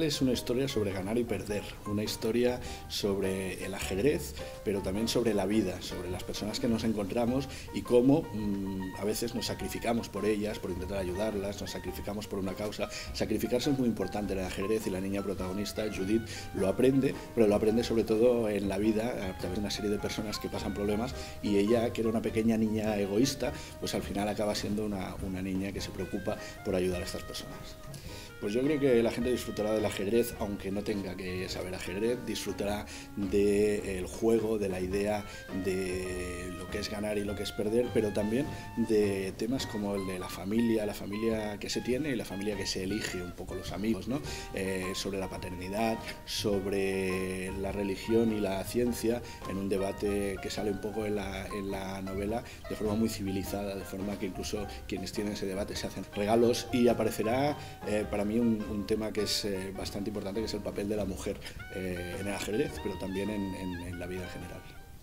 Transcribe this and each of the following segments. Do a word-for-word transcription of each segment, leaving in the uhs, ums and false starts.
es una historia sobre ganar y perder, una historia sobre el ajedrez, pero también sobre la vida, sobre las personas que nos encontramos y cómo mmm, a veces nos sacrificamos por ellas, por intentar ayudarlas, nos sacrificamos por una causa. Sacrificarse es muy importante en el ajedrez y la niña protagonista, Judith, lo aprende, pero lo aprende sobre todo en la vida, a través de una serie de personas que pasan problemas, y ella, que era una pequeña niña egoísta, pues al final acaba siendo una, una niña que se preocupa por ayudar a estas personas. Pues yo creo que la gente disfrutará del ajedrez, aunque no tenga que saber ajedrez, disfrutará del juego, de la idea de lo que es ganar y lo que es perder, pero también de temas como el de la familia, la familia que se tiene y la familia que se elige, un poco los amigos, ¿no? Eh, sobre la paternidad, sobre la religión y la ciencia, en un debate que sale un poco en la, en la novela de forma muy civilizada, de forma que incluso quienes tienen ese debate se hacen regalos, y aparecerá eh, para mí un, un tema que es eh, bastante importante, que es el papel de la mujer eh, en el ajedrez, pero también en, en, en la vida en general.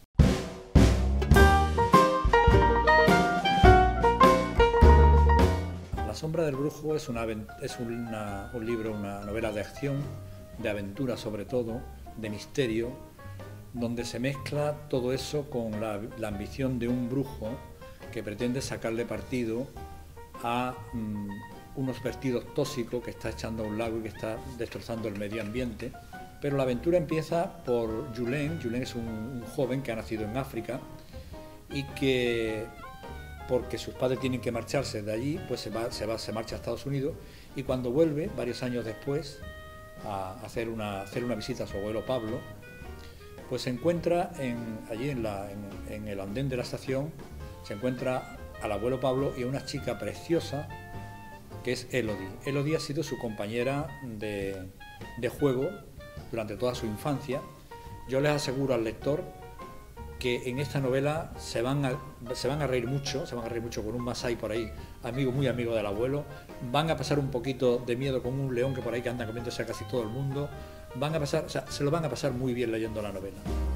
La sombra del brujo es, una, es una, un libro, una novela de acción, de aventura sobre todo, de misterio, donde se mezcla todo eso con la, la ambición de un brujo que pretende sacarle partido a mmm, unos vertidos tóxicos que está echando a un lago y que está destrozando el medio ambiente. Pero la aventura empieza por Julien. Julien es un, un joven que ha nacido en África y que, porque sus padres tienen que marcharse de allí, pues se, va, se, va, se marcha a Estados Unidos, y cuando vuelve, varios años después, a hacer una, hacer una visita a su abuelo Pablo, pues se encuentra en, allí en, la, en, en el andén de la estación, se encuentra al abuelo Pablo y a una chica preciosa que es Elodie. Elodie ha sido su compañera de, de juego durante toda su infancia. Yo les aseguro al lector que en esta novela se van a, se van a reír mucho, se van a reír mucho con un masái por ahí, amigo, muy amigo del abuelo, van a pasar un poquito de miedo con un león que por ahí que anda comiéndose a casi todo el mundo, van a pasar, o sea, se lo van a pasar muy bien leyendo la novela.